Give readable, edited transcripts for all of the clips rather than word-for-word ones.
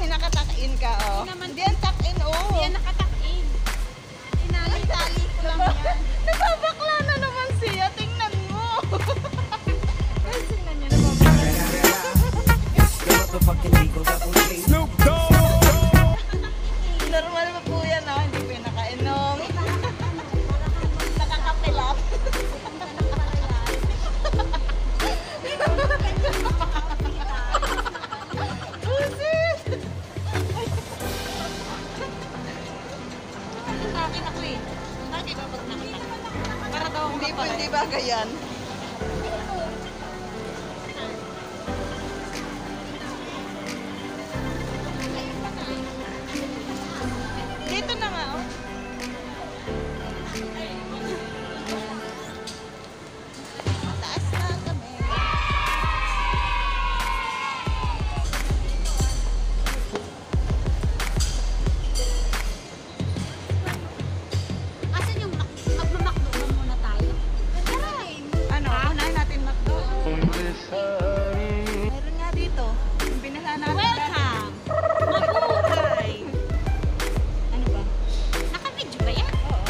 kasi nakatakin ka, oh. Hindi yan takin, oh. Hindi yan nakatakin. Inali-tali ko lang yan. Nababakla na naman siya. Tingnan mo. Tingnan niyo, nababakla. Snoop Dogg! Normal pa po yan, oh. Hindi po yung nakainom. Nakakapilap. Hindi ba ganyan? Dito na nga, oh. Mataas na kami. Asan yung magmamakdo muna tayo? Ano? Unahin natin McDo. Meron nga dito. Yung binala natin. Welcome! Mabuhay! Ano ba? Naka-video ba yan? Oo.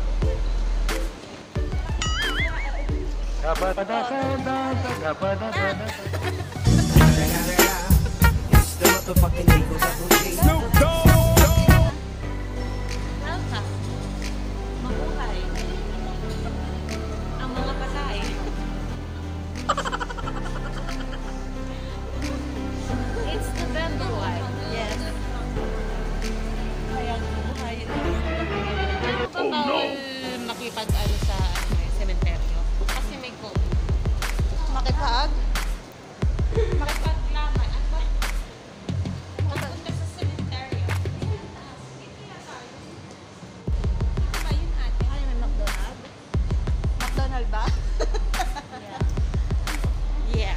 Snoop Dogg! Welcome! Mabuhay! Ang mga pasay. It's November wine. Yes. Ayan, buhayin. Ano ba bawal makipag-ano sa sementeryo? Kasi may go. Makipag? Makipaglaman. Ano ba? Magpunta sa sementeryo. Ano ba yun ate? Ay, may McDonald's. McDonald's ba? Yeah.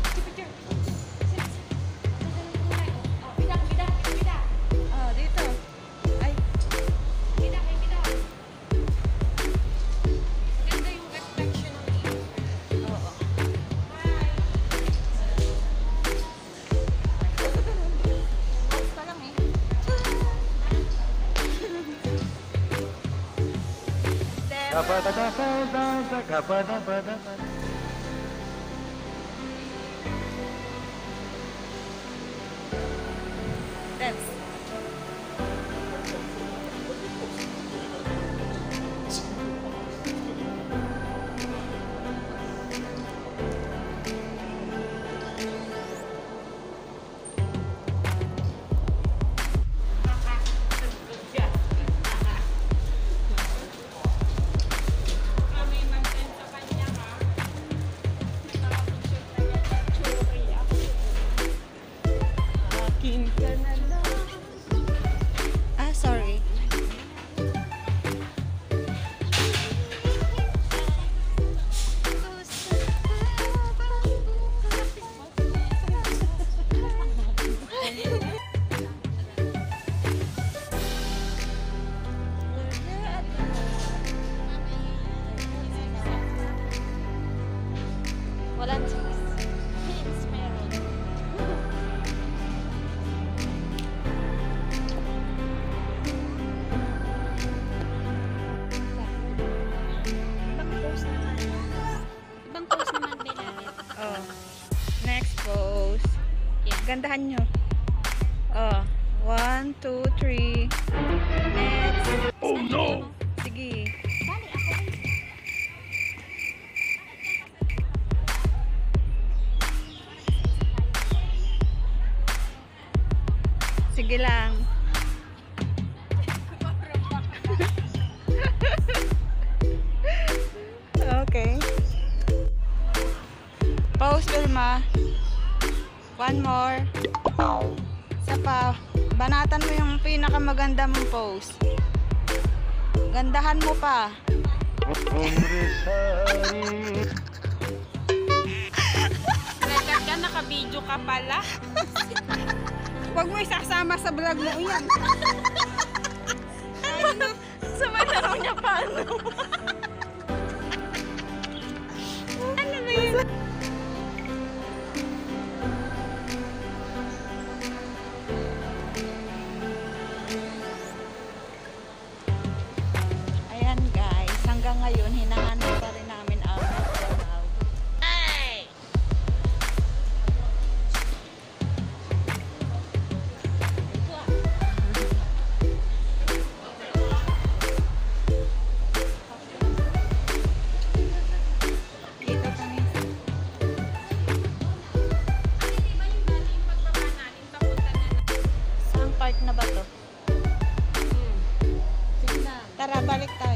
Oh, dito. Ay, Ganda yung reflection ng ilaw. oo. Off pa lang eh. Dance. Akin ka na lang. Ah, sorry. Walang cheese. Cheese meron. Ibang post naman Bella. Oh. Next pose. Yeah. Gandahan nyo. Oh. 1, 2, 3. Next. Oh no! Sige. Bali ako. Sige lang. Okay. Pose, Vilma. One more. Isa pa. Banatan mo yung pinakamaganda mong pose. Gandahan mo pa. Record ka, naka-video ka pala. Huwag mo isasama sa vlog mo yan. Sama na raw niya paano. Ano ba yun? park na ba to? Sige na. Tara, balik tayo.